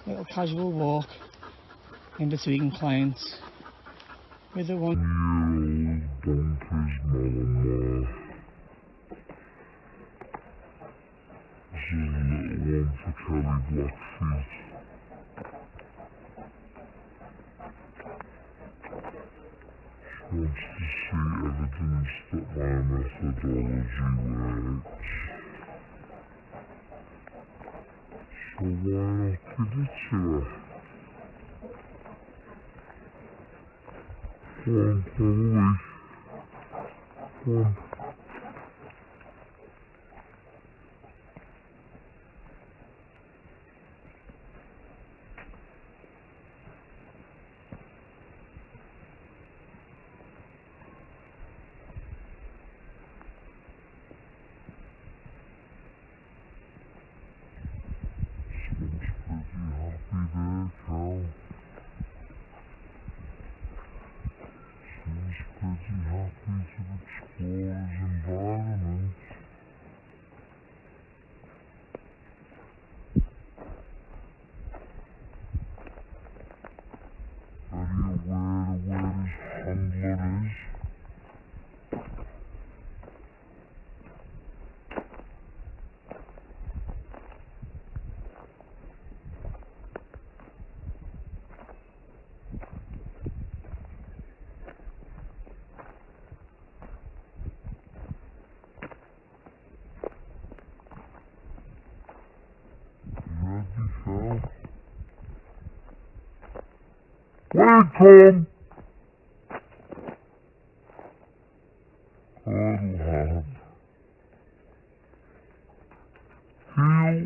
little casual walk in between clients with a 1-year-old bonkers Malinois. This is a little one for Kelly Blackfeet. She wants to see evidence that my methodology works. So why not give it to her? Come on, come away. Come on. Pretty happy to explore his environment. Very aware of where his handler is. Wait, Tom! Good lad. Heel.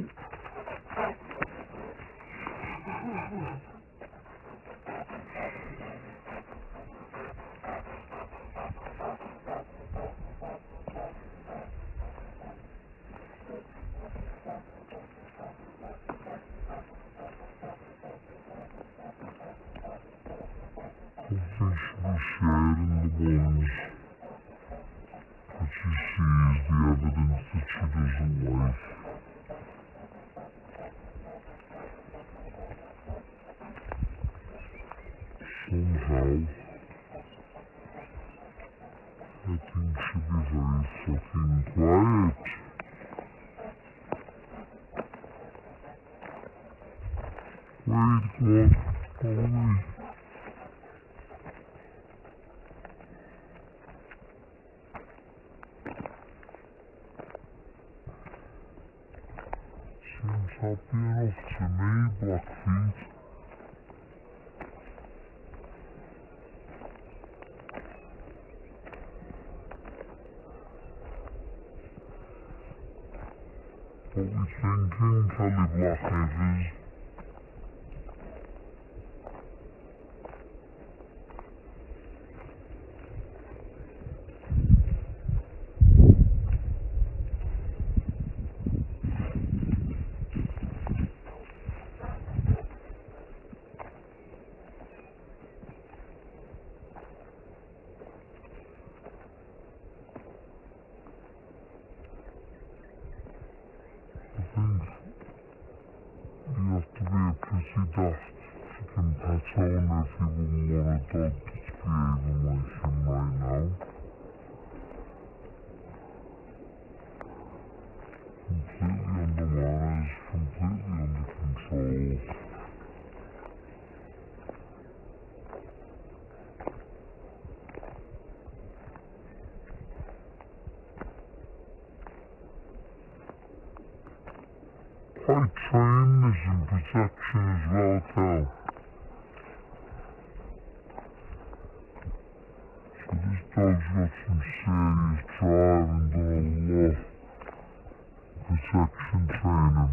I think she should be sharing the ones that she sees, the evidence that she doesn't like. Somehow, I think she'll be very fucking quiet. Wait, God, follow me. Seems happy enough to me, Blackfeet. What we thinking, Kelly Blackfeet? I think you have to be a pretty daft fucking pet owner if you wouldn't want a dog that's behaving like him right now. Completely under manners, completely under control. Quite trained in protection as well, Cal. So this dog's got some serious drive and done a lot of protection training.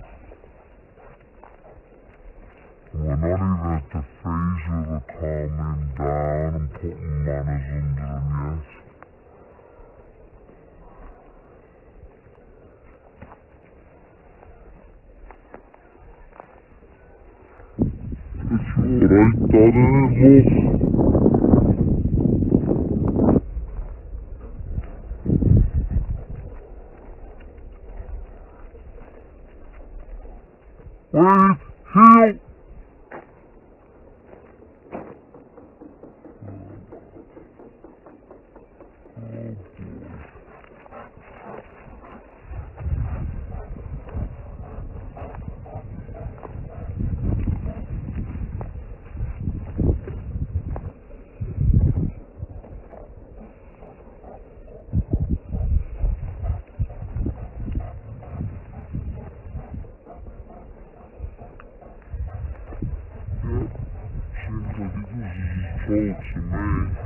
And we're not even at the phase where we're calming him down and putting manners under him yet. It's alright, Dad, isn't it, look? Wait, Heel! Seems like it was his fault to me.